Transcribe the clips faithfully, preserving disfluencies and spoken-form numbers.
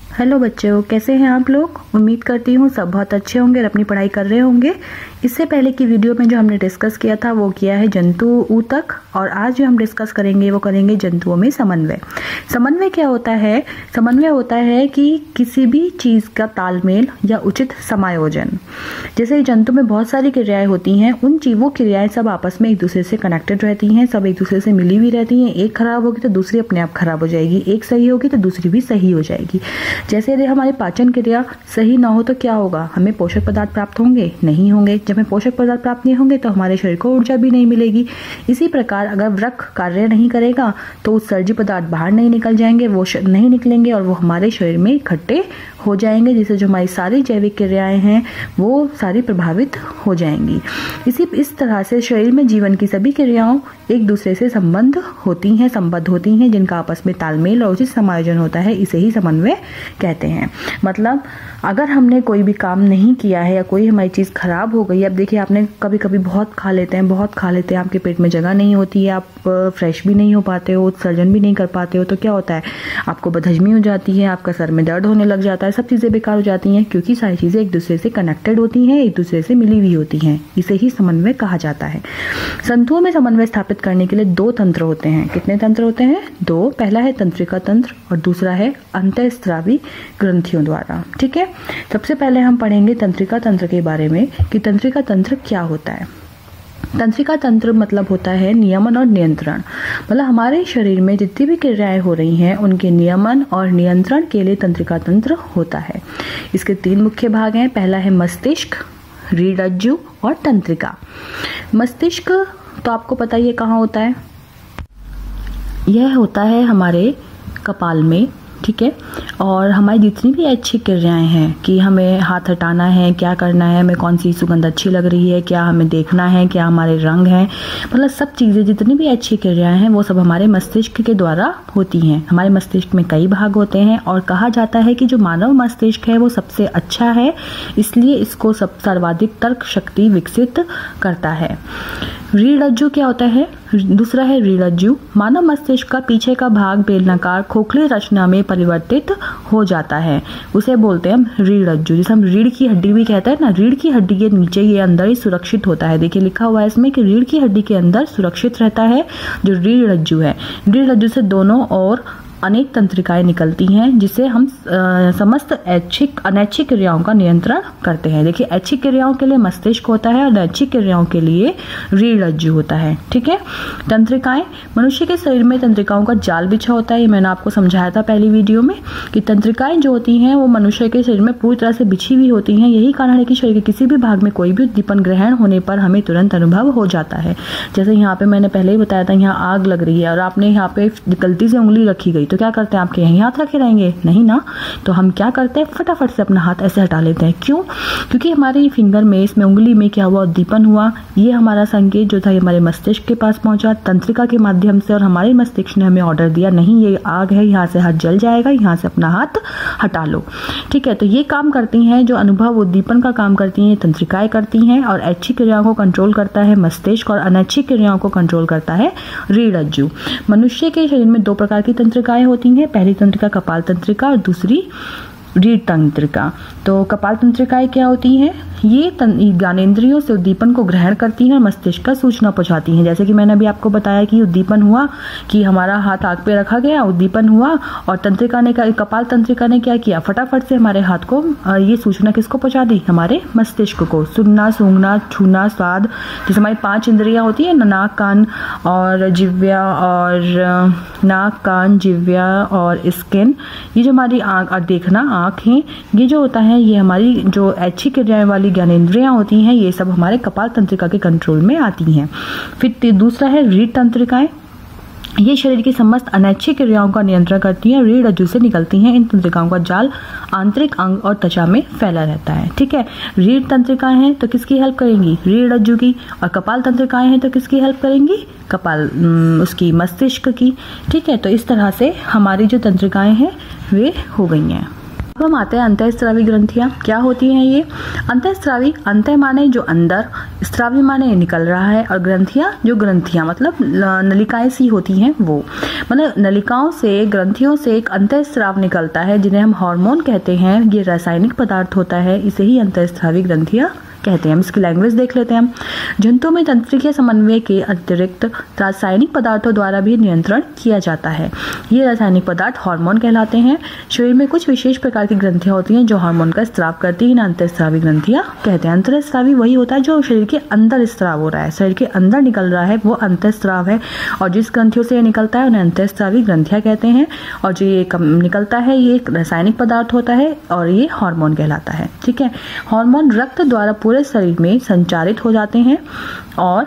Hello बच्चों, कैसे हैं आप लोग। उम्मीद करती हूँ सब बहुत अच्छे होंगे और अपनी पढ़ाई कर रहे होंगे। इससे पहले की वीडियो में जो हमने डिस्कस किया था वो किया है जंतु ऊतक, और आज जो हम डिस्कस करेंगे वो करेंगे जंतुओं में समन्वय। समन्वय क्या होता है? समन्वय होता है कि किसी भी चीज़ का तालमेल या उचित समायोजन। जैसे जंतु में बहुत सारी क्रियाएं होती हैं, उन वो क्रियाएं सब आपस में एक दूसरे से कनेक्टेड रहती हैं, सब एक दूसरे से मिली हुई रहती हैं। एक खराब होगी तो दूसरी अपने आप खराब हो जाएगी, एक सही होगी तो दूसरी भी सही हो जाएगी। जैसे यदि हमारी पाचन क्रिया सही ना हो तो क्या होगा? हमें पोषक पदार्थ प्राप्त होंगे? नहीं होंगे। जब हमें पोषक पदार्थ प्राप्त नहीं होंगे तो हमारे शरीर को ऊर्जा भी नहीं मिलेगी। इसी प्रकार अगर वृक्क कार्य नहीं करेगा तो उत्सर्जी पदार्थ बाहर नहीं निकल जाएंगे, वो नहीं निकलेंगे और वो हमारे शरीर में इकट्ठे हो जाएंगे, जिससे जो हमारी सारी जैविक क्रियाएं हैं वो सारी प्रभावित हो जाएंगी। इसी इस तरह से शरीर में जीवन की सभी क्रियाओं एक दूसरे से संबंध होती हैं संबद्ध होती हैं, जिनका आपस में तालमेल और उचित समायोजन होता है। इसे ही समन्वय कहते हैं। मतलब अगर हमने कोई भी काम नहीं किया है या कोई हमारी चीज़ खराब हो गई, अब देखिए आपने कभी कभी बहुत खा लेते हैं बहुत खा लेते हैं आपके पेट में जगह नहीं होती है, आप फ्रेश भी नहीं हो पाते हो, उत्सर्जन भी नहीं कर पाते हो, तो क्या होता है? आपको बदहजमी हो जाती है, आपका सर में दर्द होने लग जाता है, सब चीज़ें बेकार हो जाती हैं, क्योंकि सारी चीज़ें एक दूसरे से कनेक्टेड होती हैं, एक दूसरे से मिली हुई होती हैं। इसे ही समन्वय कहा जाता है। जंतुओं में समन्वय स्थापित करने के लिए दो तंत्र होते हैं। कितने तंत्र होते हैं? दो। पहला है तंत्रिका तंत्र और दूसरा है अंतःस्रावी ग्रंथियों द्वारा। ठीक है, सबसे पहले हम पढ़ेंगे तंत्रिका तंत्र के बारे में कि तंत्रिका तंत्र क्या होता है। तंत्रिका तंत्र मतलब होता है नियमन और नियंत्रण। मतलब हमारे शरीर में जितनी भी क्रियाएं हो रही हैं उनके नियमन और नियंत्रण के लिए तंत्रिका तंत्र होता है। इसके तीन मुख्य भाग हैं। पहला है मस्तिष्क, रीढ़ रज्जु और तंत्रिका। मस्तिष्क तो आपको पता ही है कहाँ होता है। यह होता है हमारे कपाल में। ठीक है, और हमारी जितनी भी अच्छी क्रियाएं हैं कि हमें हाथ हटाना है, क्या करना है, हमें कौन सी सुगंध अच्छी लग रही है, क्या हमें देखना है, क्या हमारे रंग हैं, मतलब सब चीज़ें जितनी भी अच्छी क्रियाएं हैं वो सब हमारे मस्तिष्क के द्वारा होती हैं। हमारे मस्तिष्क में कई भाग होते हैं और कहा जाता है कि जो मानव मस्तिष्क है वो सबसे अच्छा है, इसलिए इसको सब सर्वाधिक तर्क शक्ति विकसित करता है। रीढ़ रज्जु क्या होता है? दूसरा है रीढ़ रज्जु। मानव मस्तिष्क का पीछे का भाग बेलनाकार खोखली रचना में परिवर्तित हो जाता है, उसे बोलते हैं हम रीढ़ रज्जु। जैसे हम रीढ़ की हड्डी भी कहते हैं ना, रीढ़ की हड्डी के नीचे ये अंदर ही सुरक्षित होता है। देखिए लिखा हुआ है इसमें कि रीढ़ की हड्डी के अंदर सुरक्षित रहता है जो रीढ़ रज्जु है। रीढ़ रज्जु से दोनों ओर अनेक तंत्रिकाएं निकलती हैं जिससे हम आ, समस्त ऐच्छिक अनैच्छिक क्रियाओं का नियंत्रण करते हैं। देखिए ऐच्छिक क्रियाओं के लिए मस्तिष्क होता है और अनैच्छिक क्रियाओं के लिए रीढ़ रज्जु होता है। ठीक है, तंत्रिकाएं। मनुष्य के शरीर में तंत्रिकाओं का जाल बिछा होता है। ये मैंने आपको समझाया था पहली वीडियो में कि तंत्रिकाएं जो होती हैं वो मनुष्य के शरीर में पूरी तरह से बिछी हुई होती हैं। यही कारण है कि शरीर के किसी भी भाग में कोई भी उद्दीपन ग्रहण होने पर हमें तुरंत अनुभव हो जाता है। जैसे यहाँ पे मैंने पहले ही बताया था, यहाँ आग लग रही है और आपने यहाँ पे गलती से उंगली रखी गई तो क्या करते हैं? आपके यहीं हाथ रखे रहेंगे? नहीं ना। तो हम क्या करते हैं? फटाफट से अपना हाथ ऐसे हटा लेते हैं। क्यों? क्योंकि हमारी फिंगर में, इसमें उंगली में क्या हुआ? उद्दीपन हुआ। ये हमारा संकेत जो था हमारे मस्तिष्क के पास पहुंचा तंत्रिका के माध्यम से, और हमारे मस्तिष्क ने हमें ऑर्डर दिया नहीं ये आग है, यहाँ से हाथ जल जाएगा, यहाँ से अपना हाथ हटा लो। ठीक है, तो ये काम करती हैं जो अनुभव उद्दीपन का काम करती हैं तंत्रिकाएं करती हैं, और ऐच्छिक क्रियाओं को कंट्रोल करता है मस्तिष्क और अनैच्छिक क्रियाओं को कंट्रोल करता है रीढ़ रज्जु। मनुष्य के शरीर में दो प्रकार की तंत्रिकाएं होती हैं। पहली तंत्रिका कपाल तंत्रिका और दूसरी रीढ़ तंत्रिका। तो कपाल तंत्रिकाएं क्या होती हैं? ये ज्ञानेंद्रियों से उद्दीपन को ग्रहण करती हैं और मस्तिष्क का सूचना पहुंचाती हैं। जैसे कि मैंने अभी आपको बताया कि उद्दीपन हुआ कि हमारा हाथ आग पे रखा गया, उद्दीपन हुआ और तंत्रिका ने कपाल तंत्रिका ने क्या किया? फटाफट से हमारे हाथ को ये सूचना किसको पहुंचा दी? हमारे मस्तिष्क को। सुनना, सूंघना, छूना, स्वाद, जैसे हमारी पांच इंद्रियां होती है ना, नाक, कान और जिव्या और नाक, कान, जिव्या और स्किन, ये जो हमारी आँख और देखना आँखें, ये जो होता है ये हमारी जो ऐच्छिक क्रियाएं वाली ज्ञानेंद्रियां होती हैं, ये सब हमारे कपाल तंत्रिका के कंट्रोल में आती हैं। फिर दूसरा है रीढ़ तंत्रिकाएं। ये शरीर की समस्त अनैच्छिक क्रियाओं का नियंत्रण करती हैं, रीढ़ रज्जु से निकलती हैं। इन तंत्रिकाओं का जाल आंतरिक अंग और त्वचा में फैला रहता है। ठीक है, रीढ़ तंत्रिकाएं हैं तो किसकी हेल्प करेंगी? रीढ़ रज्जु की। और कपाल तंत्रिकाएं हैं तो किसकी हेल्प करेंगी? कपाल उसकी मस्तिष्क की। ठीक है, तो इस तरह से हमारी जो तंत्रिकाएं हैं वे हो गई हैं। अब हम आते हैं अंतःस्रावी ग्रंथियाँ क्या होती हैं। ये अंतःस्रावी, अंतः माने जो अंदर, स्रावी माने निकल रहा है, और ग्रंथियाँ जो ग्रंथियाँ मतलब नलिकाएं सी होती हैं वो, मतलब नलिकाओं से, ग्रंथियों से एक अंतःस्राव निकलता है जिन्हें हम हार्मोन कहते हैं। ये रासायनिक पदार्थ होता है, इसे ही अंतःस्रावी ग्रंथियाँ कहते हैं। हम इसकी लैंग्वेज देख लेते हैं। हम जंतुओं में तंत्रिकीय समन्वय के अतिरिक्त रासायनिक पदार्थों द्वारा भी नियंत्रण किया जाता है। ये रासायनिक पदार्थ हार्मोन कहलाते हैं। शरीर में कुछ विशेष प्रकार की ग्रंथियां होती हैं जो हार्मोन का स्राव करती हैं, अंतःस्रावी ग्रंथियां कहते हैं। अंतःस्रावी वही होता है जो शरीर के अंदर स्राव हो रहा है, शरीर के अंदर निकल रहा है, वो अंतःस्राव है। और जिस ग्रंथियों से ये निकलता है उन्हें अंतःस्रावी ग्रंथियां कहते हैं। और जो ये निकलता है ये एक रासायनिक पदार्थ होता है और ये हार्मोन कहलाता है। ठीक है, हार्मोन रक्त द्वारा पूरे शरीर में संचारित हो जाते हैं और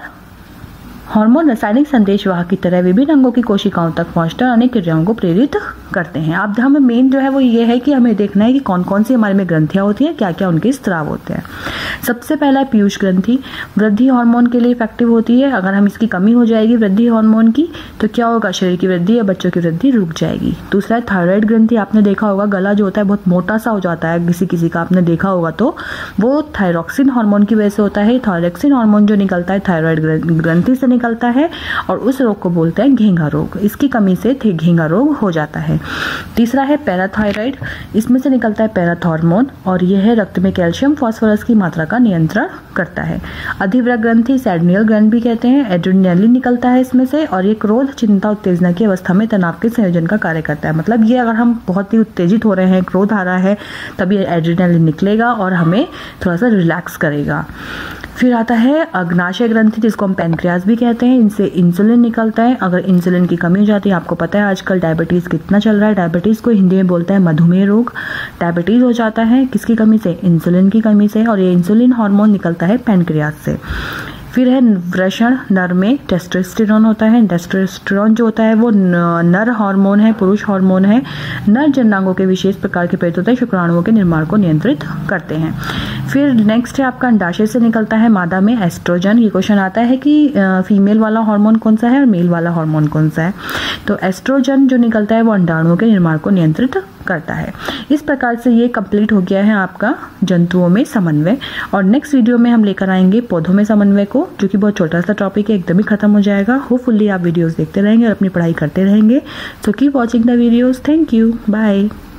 हार्मोन रासायनिक संदेशवाहक की तरह विभिन्न अंगों की कोशिकाओं तक पहुंचकर अनेक क्रियाओं को प्रेरित करते हैं। अब हमें मेन जो है वो ये है कि हमें देखना है कि कौन कौन सी हमारे में ग्रंथियां होती हैं, क्या क्या उनके स्राव होते हैं। सबसे पहला है पीयूष ग्रंथि, वृद्धि हार्मोन के लिए इफेक्टिव होती है। अगर हम इसकी कमी हो जाएगी वृद्धि हार्मोन की तो क्या होगा, शरीर की वृद्धि या बच्चों की वृद्धि रुक जाएगी। दूसरा है थायराइड ग्रंथि, आपने देखा होगा गला जो होता है बहुत मोटा सा हो जाता है, किसी किसी का आपने देखा होगा, तो वो थायरॉक्सिन हार्मोन की वजह से होता है। थायरॉक्सिन हार्मोन जो निकलता है थायराइड ग्रंथि से निकलता है और उस रोग को बोलते हैं घेंघा रोग। इसकी कमी से घेंघा रोग हो जाता है। तीसरा है पैराथायराइड, इसमें से निकलता है पैराथॉर्मोन और यह है रक्त में कैल्शियम फास्फोरस की मात्रा का नियंत्रण करता है। अधिवृक्क ग्रंथि, एड्रिनल ग्रंथि भी कहते हैं, एड्रिनलिन निकलता है इसमें से और ये क्रोध, चिंता, उत्तेजना की अवस्था में तनाव के संयोजन का कार्य करता है। मतलब ये अगर हम बहुत ही उत्तेजित हो रहे हैं, क्रोध आ रहा है, तब ये एड्रिनलिन निकलेगा और हमें थोड़ा सा रिलैक्स करेगा। फिर आता है अग्नाशय ग्रंथि जिसको हम पैनक्रियास भी कहते हैं, इनसे इंसुलिन निकलता है। अगर इंसुलिन की कमी हो जाती है, आपको पता है आजकल डायबिटीज कितना चल रहा है, डायबिटीज को हिंदी में बोलते हैं मधुमेह रोग। डायबिटीज हो जाता है किसकी कमी से, इंसुलिन की कमी से, और ये इंसुलिन हार्मोन निकलता है पैनक्रियास से। फिर है वृषण, नर में टेस्टोस्टेरोन होता है। टेस्टोस्टेरोन जो होता है वो नर हार्मोन है, पुरुष हार्मोन है। नर जननांगों के विशेष प्रकार के प्रेरित होते हैं, शुक्राणुओं के निर्माण को नियंत्रित करते हैं। फिर नेक्स्ट है आपका अंडाशय से निकलता है मादा में एस्ट्रोजन। ये क्वेश्चन आता है कि फीमेल वाला हार्मोन कौन सा है और मेल वाला हार्मोन कौन सा है, तो एस्ट्रोजन जो निकलता है वो अंडाणुओं के निर्माण को नियंत्रित करता है। इस प्रकार से ये कंप्लीट हो गया है आपका जंतुओं में समन्वय। और नेक्स्ट वीडियो में हम लेकर आएंगे पौधों में समन्वय को, जो कि बहुत छोटा सा टॉपिक है, एकदम ही खत्म हो जाएगा। होपफुली आप वीडियोस देखते रहेंगे और अपनी पढ़ाई करते रहेंगे। So keep watching the videos. Thank you, bye.